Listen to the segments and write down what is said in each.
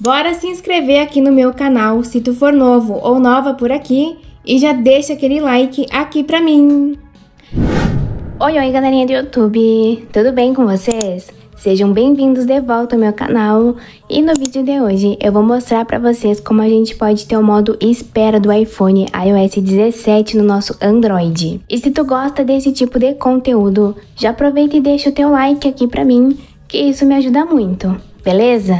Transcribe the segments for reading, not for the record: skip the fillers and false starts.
Bora se inscrever aqui no meu canal se tu for novo ou nova por aqui e já deixa aquele like aqui pra mim. Oi galerinha do YouTube, tudo bem com vocês? Sejam bem-vindos de volta ao meu canal e no vídeo de hoje eu vou mostrar pra vocês como a gente pode ter o modo espera do iPhone iOS 17 no nosso Android. E se tu gosta desse tipo de conteúdo, já aproveita e deixa o teu like aqui pra mim, que isso me ajuda muito, beleza?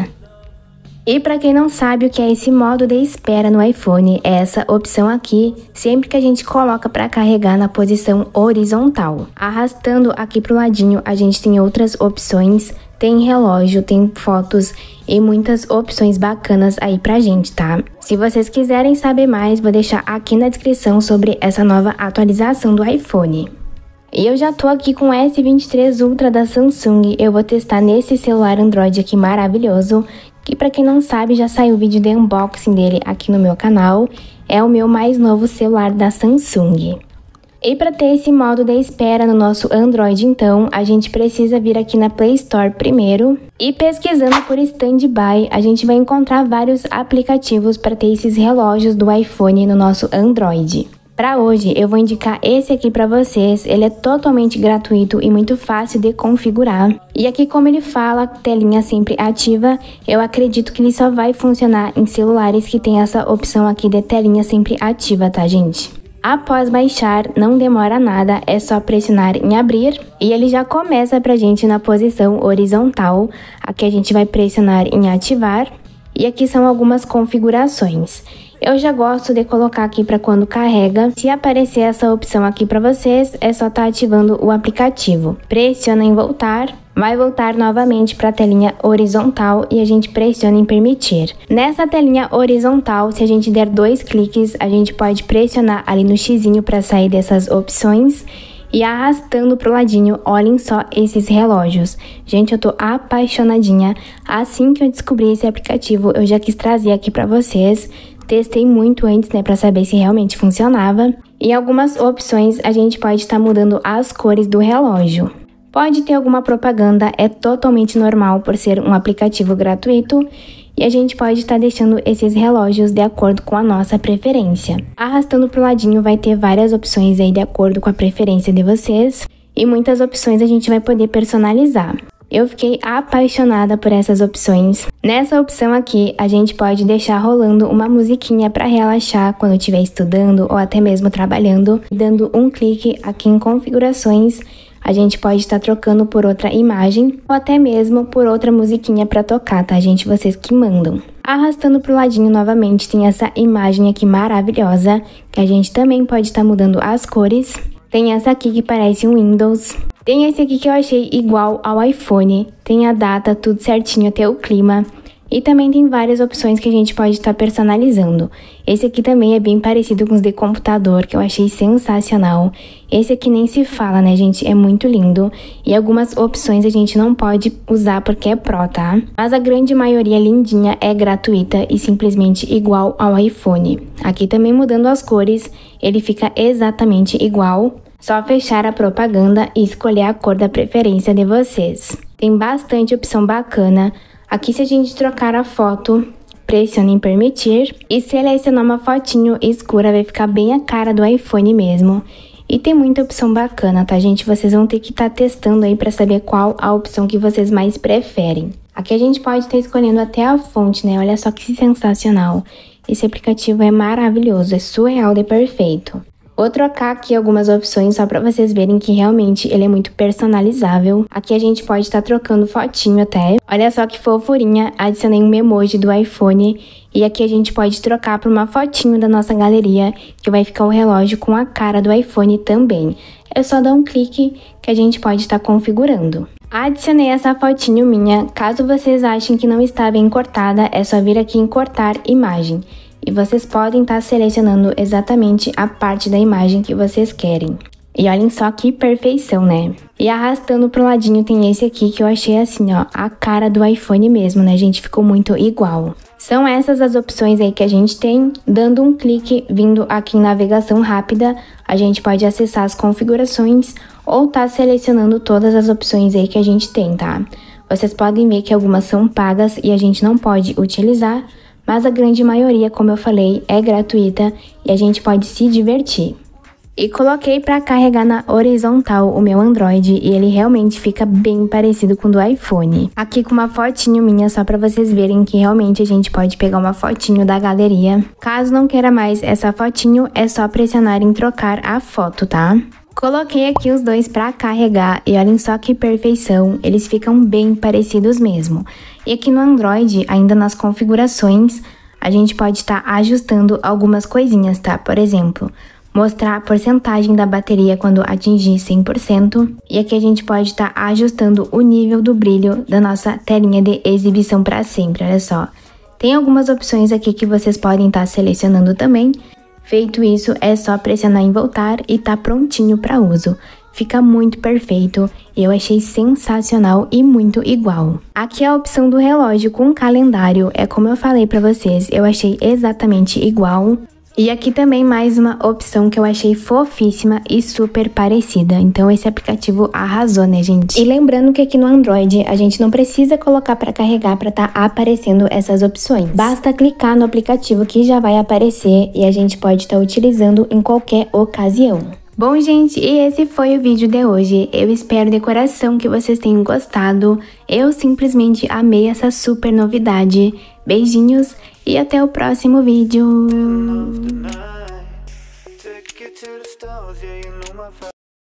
E para quem não sabe o que é esse modo de espera no iPhone, é essa opção aqui, sempre que a gente coloca para carregar na posição horizontal. Arrastando aqui pro ladinho, a gente tem outras opções, tem relógio, tem fotos e muitas opções bacanas aí pra gente, tá? Se vocês quiserem saber mais, vou deixar aqui na descrição sobre essa nova atualização do iPhone. E eu já tô aqui com o S23 Ultra da Samsung, eu vou testar nesse celular Android aqui maravilhoso, que pra quem não sabe já saiu o vídeo de unboxing dele aqui no meu canal, é o meu mais novo celular da Samsung. E para ter esse modo de espera no nosso Android então, a gente precisa vir aqui na Play Store primeiro e pesquisando por Standby, a gente vai encontrar vários aplicativos para ter esses relógios do iPhone no nosso Android. Para hoje, eu vou indicar esse aqui para vocês, ele é totalmente gratuito e muito fácil de configurar. E aqui como ele fala, telinha sempre ativa, eu acredito que ele só vai funcionar em celulares que tem essa opção aqui de telinha sempre ativa, tá gente? Após baixar, não demora nada, é só pressionar em abrir e ele já começa pra gente na posição horizontal. Aqui a gente vai pressionar em ativar e aqui são algumas configurações. Eu já gosto de colocar aqui para quando carrega. Se aparecer essa opção aqui para vocês, é só estar ativando o aplicativo. Pressiona em voltar, vai voltar novamente para a telinha horizontal e a gente pressiona em permitir. Nessa telinha horizontal, se a gente der 2 cliques, a gente pode pressionar ali no xizinho para sair dessas opções. E arrastando pro ladinho, olhem só esses relógios. Gente, eu tô apaixonadinha. Assim que eu descobri esse aplicativo, eu já quis trazer aqui para vocês. Testei muito antes, né, para saber se realmente funcionava. E algumas opções a gente pode estar mudando as cores do relógio. Pode ter alguma propaganda, é totalmente normal por ser um aplicativo gratuito. E a gente pode estar deixando esses relógios de acordo com a nossa preferência. Arrastando pro ladinho vai ter várias opções aí de acordo com a preferência de vocês. E muitas opções a gente vai poder personalizar. Eu fiquei apaixonada por essas opções. Nessa opção aqui, a gente pode deixar rolando uma musiquinha para relaxar quando estiver estudando ou até mesmo trabalhando. Dando um clique aqui em configurações, a gente pode estar trocando por outra imagem ou até mesmo por outra musiquinha para tocar, tá, gente? Vocês que mandam. Arrastando pro ladinho novamente, tem essa imagem aqui maravilhosa, que a gente também pode estar mudando as cores. Tem essa aqui que parece um Windows. Tem esse aqui que eu achei igual ao iPhone. Tem a data, tudo certinho, até o clima. E também tem várias opções que a gente pode estar personalizando. Esse aqui também é bem parecido com os de computador, que eu achei sensacional. Esse aqui nem se fala, né, gente? É muito lindo. E algumas opções a gente não pode usar porque é Pro, tá? Mas a grande maioria lindinha é gratuita e simplesmente igual ao iPhone. Aqui também mudando as cores, ele fica exatamente igual. Só fechar a propaganda e escolher a cor da preferência de vocês. Tem bastante opção bacana. Aqui se a gente trocar a foto, pressiona em permitir e selecionar uma fotinho escura, vai ficar bem a cara do iPhone mesmo. E tem muita opção bacana, tá gente? Vocês vão ter que estar testando aí para saber qual a opção que vocês mais preferem. Aqui a gente pode estar escolhendo até a fonte, né? Olha só que sensacional. Esse aplicativo é maravilhoso, é surreal de perfeito. Vou trocar aqui algumas opções só para vocês verem que realmente ele é muito personalizável. Aqui a gente pode estar trocando fotinho até. Olha só que fofurinha, adicionei um emoji do iPhone. E aqui a gente pode trocar por uma fotinho da nossa galeria, que vai ficar o relógio com a cara do iPhone também. É só dar um clique que a gente pode estar configurando. Adicionei essa fotinho minha, caso vocês achem que não está bem cortada, é só vir aqui em cortar imagem. E vocês podem estar selecionando exatamente a parte da imagem que vocês querem. E olhem só que perfeição, né? E arrastando pro ladinho tem esse aqui que eu achei assim, ó, a cara do iPhone mesmo, né, gente? Ficou muito igual. São essas as opções aí que a gente tem. Dando um clique, vindo aqui em navegação rápida, a gente pode acessar as configurações ou tá selecionando todas as opções aí que a gente tem, tá? Vocês podem ver que algumas são pagas e a gente não pode utilizar, mas a grande maioria, como eu falei, é gratuita e a gente pode se divertir. E coloquei para carregar na horizontal o meu Android e ele realmente fica bem parecido com o do iPhone. Aqui com uma fotinho minha só para vocês verem que realmente a gente pode pegar uma fotinho da galeria. Caso não queira mais essa fotinho, é só pressionar em trocar a foto, tá? Coloquei aqui os dois para carregar e olhem só que perfeição, eles ficam bem parecidos mesmo. E aqui no Android, ainda nas configurações, a gente pode estar ajustando algumas coisinhas, tá? Por exemplo, mostrar a porcentagem da bateria quando atingir 100%. E aqui a gente pode estar ajustando o nível do brilho da nossa telinha de exibição para sempre, olha só. Tem algumas opções aqui que vocês podem estar selecionando também. Feito isso, é só pressionar em voltar e tá prontinho para uso. Fica muito perfeito, eu achei sensacional e muito igual. Aqui é a opção do relógio com calendário, é como eu falei para vocês, eu achei exatamente igual. E aqui também mais uma opção que eu achei fofíssima e super parecida. Então esse aplicativo arrasou, né, gente? E lembrando que aqui no Android a gente não precisa colocar para carregar para tá aparecendo essas opções. Basta clicar no aplicativo que já vai aparecer e a gente pode estar utilizando em qualquer ocasião. Bom, gente, e esse foi o vídeo de hoje. Eu espero de coração que vocês tenham gostado. Eu simplesmente amei essa super novidade. Beijinhos e até o próximo vídeo.